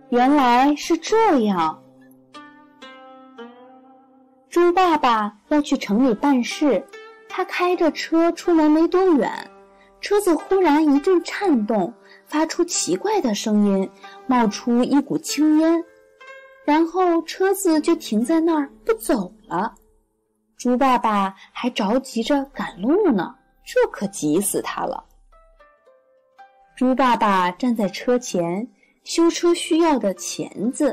原来是这样。猪爸爸要去城里办事，他开着车出门没多远，车子忽然一阵颤动，发出奇怪的声音，冒出一股青烟，然后车子就停在那儿不走了。猪爸爸还着急着赶路呢，这可急死他了。猪爸爸站在车前，修车需要的钳子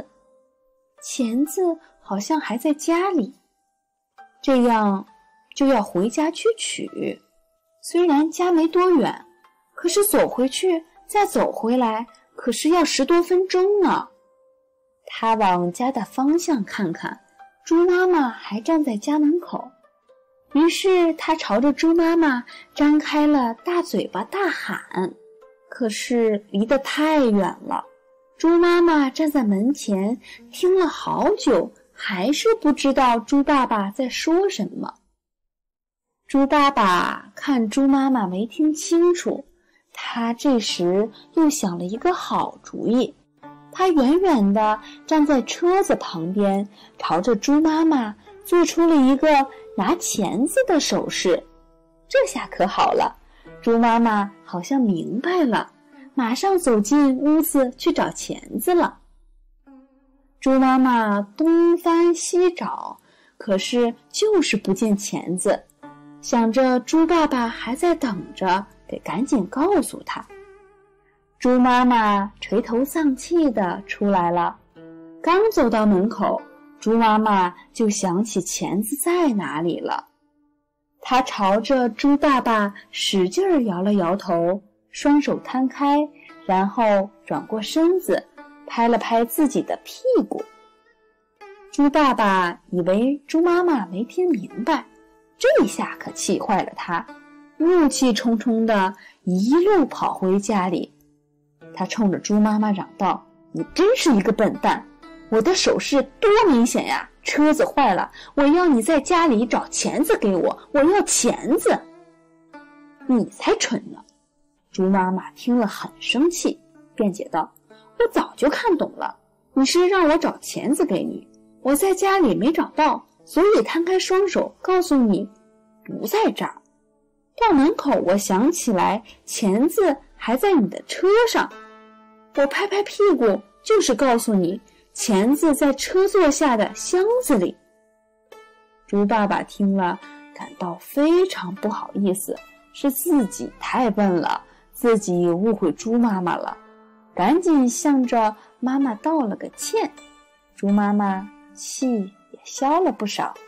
好像还在家里，这样就要回家去取。虽然家没多远，可是走回去再走回来，可是要10多分钟呢。他往家的方向看看，猪妈妈还站在家门口，于是他朝着猪妈妈张开了大嘴巴大喊，可是离得太远了。猪妈妈站在门前，听了好久，还是不知道猪爸爸在说什么。猪爸爸看猪妈妈没听清楚，他这时又想了一个好主意。他远远地站在车子旁边，朝着猪妈妈做出了一个拿钳子的手势。这下可好了，猪妈妈好像明白了，马上走进屋子去找钳子了。猪妈妈东翻西找，可是就是不见钳子，想着猪爸爸还在等着，得赶紧告诉他。猪妈妈垂头丧气地出来了，刚走到门口，猪妈妈就想起钳子在哪里了。她朝着猪爸爸使劲儿摇了摇头，双手摊开，然后转过身子，拍了拍自己的屁股。猪爸爸以为猪妈妈没听明白，这下可气坏了他，怒气冲冲地一路跑回家里。他冲着猪妈妈嚷道：“你真是一个笨蛋！我的手势多明显呀！车子坏了，我要你在家里找钳子给我，我要钳子！”你才蠢呢！猪妈妈听了很生气，辩解道：“我早就看懂了，你是让我找钳子给你，我在家里没找到，所以摊开双手告诉你不在这儿。到门口我想起来钳子还在你的车上，我拍拍屁股就是告诉你钳子在车座下的箱子里。”猪爸爸听了感到非常不好意思，是自己太笨了，自己误会猪妈妈了，赶紧向着妈妈道了个歉。猪妈妈气也消了不少。